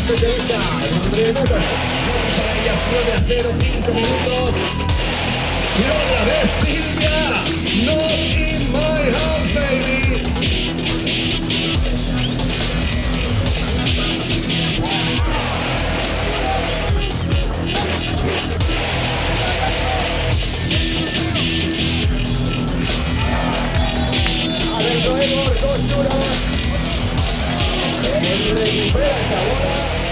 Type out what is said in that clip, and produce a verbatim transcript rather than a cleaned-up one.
especialista. Remotas para ellas nueve a cero, cinco minutos. Y otra vez Silvia. Not in my house, baby. Adentro Edward, dos duras. Él recupera esa bola.